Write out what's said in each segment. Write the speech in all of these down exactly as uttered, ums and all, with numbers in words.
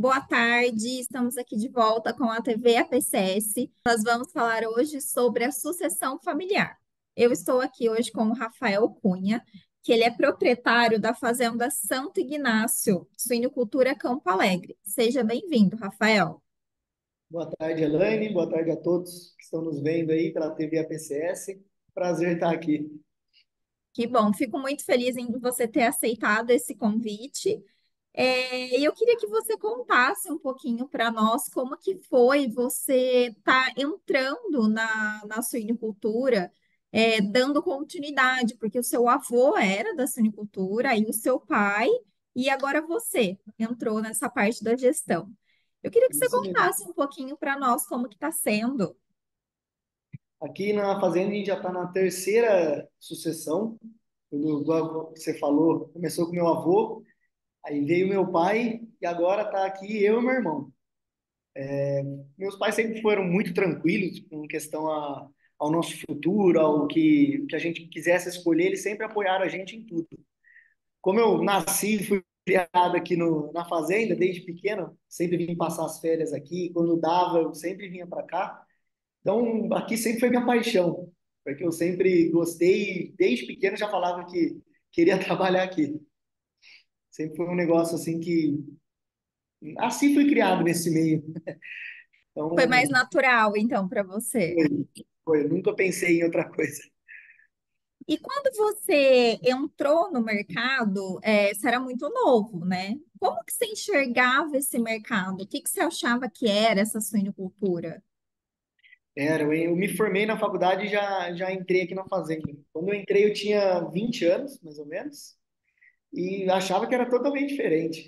Boa tarde, estamos aqui de volta com a T V A P C S. Nós vamos falar hoje sobre a sucessão familiar. Eu estou aqui hoje com o Rafael Cunha, que ele é proprietário da Fazenda Santo Ignácio, suinocultura Campo Alegre. Seja bem-vindo, Rafael. Boa tarde, Elaine. Boa tarde a todos que estão nos vendo aí pela T V A P C S. Prazer estar aqui. Que bom, fico muito feliz em você ter aceitado esse convite. É, e eu queria que você contasse um pouquinho para nós como que foi você estar entrando na, na suinicultura, é, dando continuidade, porque o seu avô era da suinicultura e o seu pai, e agora você entrou nessa parte da gestão. Eu queria que você Isso mesmo. contasse um pouquinho para nós como que está sendo. Aqui na fazenda a gente já está na terceira sucessão. Quando, igual você falou, começou com meu avô, aí veio meu pai e agora está aqui eu e meu irmão. Meus pais sempre foram muito tranquilos com questão a, ao nosso futuro, ao que, que a gente quisesse escolher, eles sempre apoiaram a gente em tudo. Como eu nasci e fui criado aqui no, na fazenda desde pequeno, sempre vim passar as férias aqui. Quando dava, eu sempre vinha para cá. Então, aqui sempre foi minha paixão, porque eu sempre gostei, desde pequeno já falava que queria trabalhar aqui. Sempre foi um negócio assim que assim fui criado nesse meio. Foi mais Então, natural, então, para você? foi, foi, nunca pensei em outra coisa. E quando você entrou no mercado, é, você era muito novo, né? Como que você enxergava esse mercado? O que que você achava que era essa suinocultura? Era, eu, eu me formei na faculdade e já, já entrei aqui na fazenda. Quando eu entrei, eu tinha vinte anos, mais ou menos, e achava que era totalmente diferente.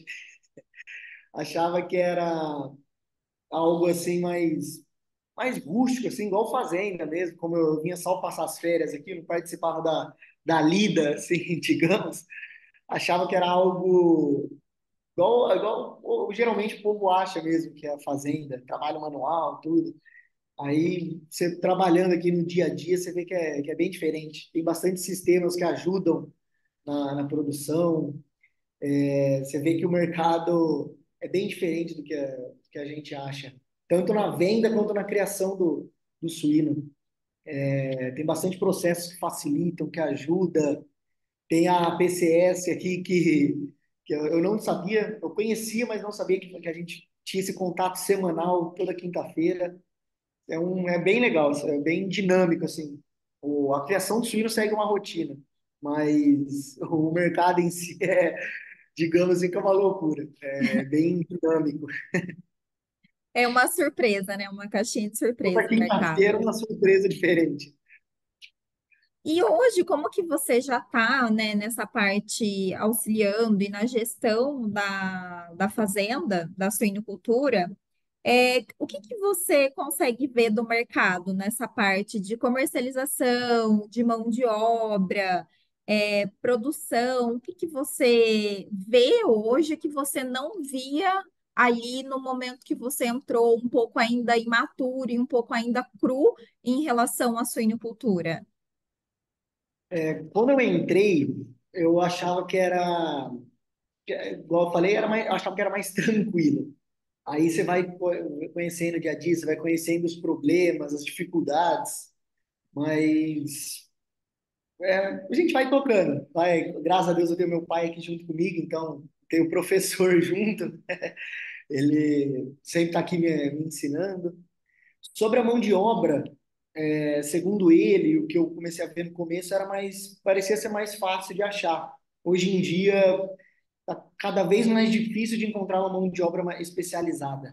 Achava que era algo assim mais mais rústico, assim, igual fazenda mesmo, como eu vinha só passar as férias aqui, não participava da, da lida, assim, digamos, achava que era algo igual, igual ou, geralmente o povo acha mesmo que é a fazenda, trabalho manual, tudo. Aí, você trabalhando aqui no dia a dia, você vê que é, que é bem diferente. Tem bastante sistemas que ajudam na, na produção. É, você vê que o mercado é bem diferente do que a, do que a gente acha, tanto na venda quanto na criação do, do suíno. É, tem bastante processos que facilitam, que ajudam. Tem a P C S aqui que, que eu eu não sabia, eu conhecia, mas não sabia que, que a gente tinha esse contato semanal toda quinta-feira. É, um, é bem legal, é bem dinâmico, assim. O, a criação do suíno segue uma rotina, mas o mercado em si é, digamos assim, que é uma loucura. É bem dinâmico. É uma surpresa, né? Uma caixinha de surpresa Toda no mercado. quinta-feira uma surpresa diferente. E hoje, como que você já está, né, nessa parte auxiliando e na gestão da, da fazenda, da suinocultura? É, o que que você consegue ver do mercado nessa parte de comercialização, de mão de obra, é, produção? O que que você vê hoje que você não via ali no momento que você entrou, um pouco ainda imaturo e um pouco ainda cru em relação à suinocultura? Quando eu entrei, eu achava que era, que, igual eu falei, era mais, eu achava que era mais tranquilo. Aí você vai co- conhecendo o dia a dia, você vai conhecendo os problemas, as dificuldades, mas é, a gente vai tocando. Vai, graças a Deus eu tenho meu pai aqui junto comigo, então tenho o professor junto, ele sempre está aqui me, me ensinando. Sobre a mão de obra, é, segundo ele, o que eu comecei a ver no começo era mais, parecia ser mais fácil de achar. Hoje em dia, está cada vez mais difícil de encontrar uma mão de obra mais especializada.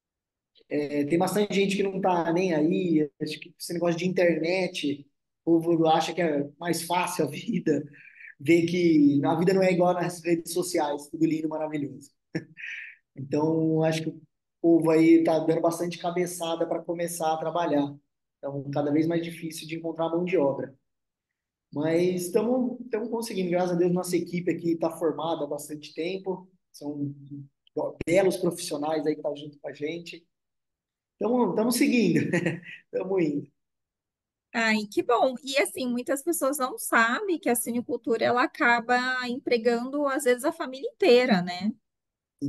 É, tem bastante gente que não está nem aí, acho que esse negócio de internet, o povo acha que é mais fácil a vida, vê que a vida não é igual nas redes sociais, tudo lindo, maravilhoso. Então, acho que o povo aí está dando bastante cabeçada para começar a trabalhar. Então, cada vez mais difícil de encontrar mão de obra. Mas estamos conseguindo, graças a Deus, nossa equipe aqui está formada há bastante tempo. São belos profissionais aí que estão junto com a gente. Estamos seguindo, estamos indo. Ai, que bom. E assim, muitas pessoas não sabem que a suinocultura ela acaba empregando às vezes a família inteira, né?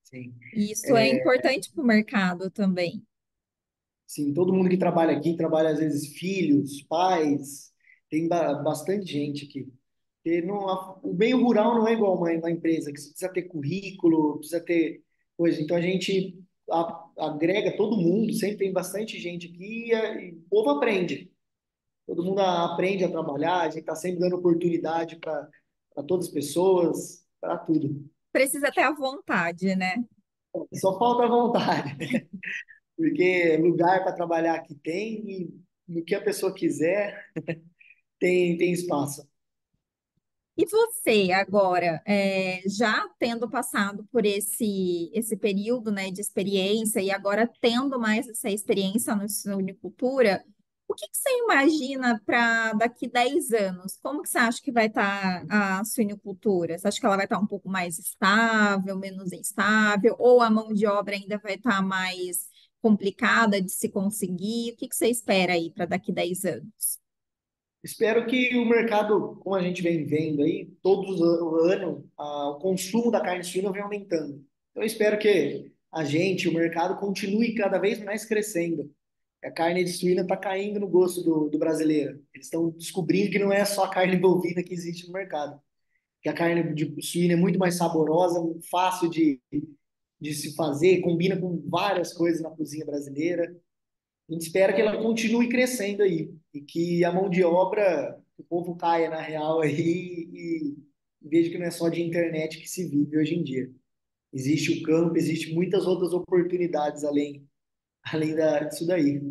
Sim. E isso é É, importante para o mercado também. sim, todo mundo que trabalha aqui trabalha às vezes filhos, pais, tem ba- bastante gente aqui. Porque não, a- o meio rural não é igual uma, uma empresa, que você precisa ter currículo, precisa ter coisa. Então a gente a- agrega todo mundo, sempre tem bastante gente aqui e, a- e o povo aprende. Todo mundo a- aprende a trabalhar, a gente está sempre dando oportunidade para todas as pessoas, para tudo. Precisa ter a vontade, né? Só falta vontade, porque lugar para trabalhar aqui tem e no que a pessoa quiser tem, tem espaço. E você, agora, é, já tendo passado por esse, esse período, né, de experiência e agora tendo mais essa experiência no suinicultura, o que que você imagina para daqui dez anos? Como que você acha que vai estar a suinicultura? Você acha que ela vai estar um pouco mais estável, menos instável, ou a mão de obra ainda vai estar mais complicada de se conseguir? O que que você espera aí para daqui dez anos? Espero que o mercado, como a gente vem vendo aí, todos o ano, a- o consumo da carne suína vem aumentando. Então, eu espero que a gente, o mercado, continue cada vez mais crescendo. A carne de suína está caindo no gosto do, do brasileiro. Eles estão descobrindo que não é só a carne bovina que existe no mercado. Que a carne de suína é muito mais saborosa, fácil de, de se fazer, combina com várias coisas na cozinha brasileira. A gente espera que ela continue crescendo aí e que a mão de obra, o povo caia na real aí e veja que não é só de internet que se vive hoje em dia. Existe o campo, existe muitas outras oportunidades além, além da, disso daí.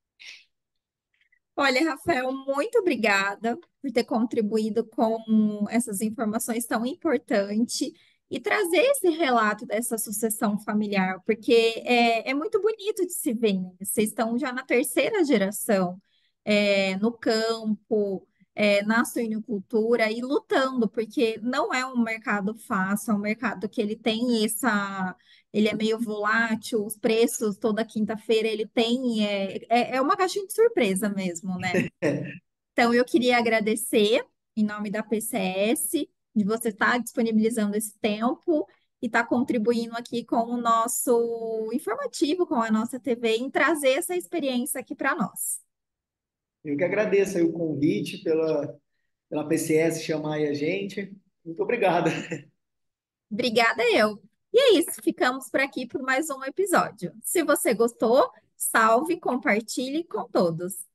Olha, Rafael, muito obrigada por ter contribuído com essas informações tão importantes e trazer esse relato dessa sucessão familiar, porque é, é muito bonito de se ver, né? Vocês estão já na terceira geração, é, no campo, é, na suinocultura e lutando, porque não é um mercado fácil, é um mercado que ele tem essa ele é meio volátil, os preços toda quinta-feira ele tem, é, é, é uma caixinha de surpresa mesmo, né? Então eu queria agradecer em nome da P C S de você estar disponibilizando esse tempo e estar contribuindo aqui com o nosso informativo, com a nossa T V, em trazer essa experiência aqui para nós. Eu que agradeço aí o convite pela, pela P C S chamar aí a gente. Muito obrigado. Obrigada eu. E é isso, ficamos por aqui por mais um episódio. Se você gostou, salve, compartilhe com todos.